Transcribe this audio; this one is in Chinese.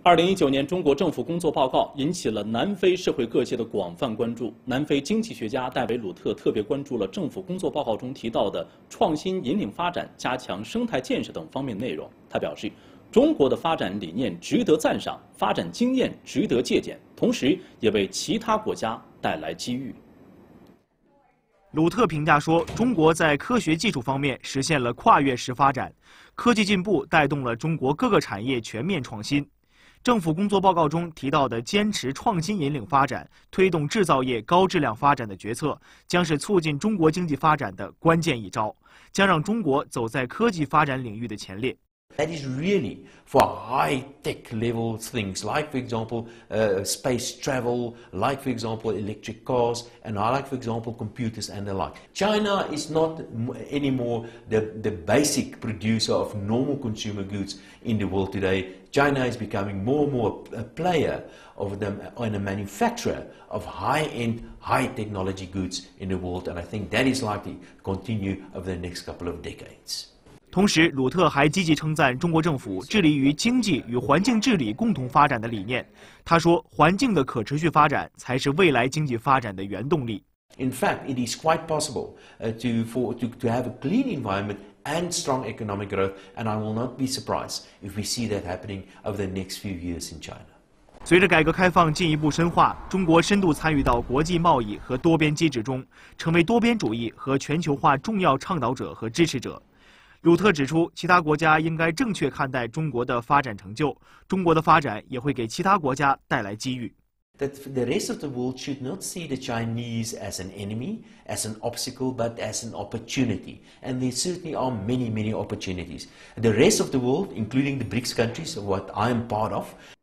2019年中国政府工作报告引起了南非社会各界的广泛关注。南非经济学家戴维·鲁特特别关注了政府工作报告中提到的创新引领发展、加强生态建设等方面内容。他表示，中国的发展理念值得赞赏，发展经验值得借鉴，同时也为其他国家带来机遇。 鲁特评价说，中国在科学技术方面实现了跨越式发展，科技进步带动了中国各个产业全面创新。政府工作报告中提到的坚持创新引领发展、推动制造业高质量发展的决策，将是促进中国经济发展的关键一招，将让中国走在科技发展领域的前列。 That is really for high-tech level things, like, for example, space travel, like, for example, electric cars, and like, for example, computers and the like. China is not anymore the basic producer of normal consumer goods in the world today. China is becoming more and more a player of them and a manufacturer of high-end, high-technology goods in the world, and I think that is likely to continue over the next couple of decades. 同时，鲁特还积极称赞中国政府致力于经济与环境治理共同发展的理念。他说，环境的可持续发展才是未来经济发展的原动力。 In fact, it is quite possible to have a clean environment and strong economic growth, and I will not be surprised if we see that happening over the next few years in China. 随着改革开放进一步深化，中国深度参与到国际贸易和多边机制中，成为多边主义和全球化重要倡导者和支持者。 鲁特指出，其他国家应该正确看待中国的发展成就，中国的发展也会给其他国家带来机遇。 That the rest of the world should not see the Chinese as an enemy, as an obstacle, but as an opportunity. And there certainly are many, many opportunities. The rest of the world, including the BRICS countries, what I am part of,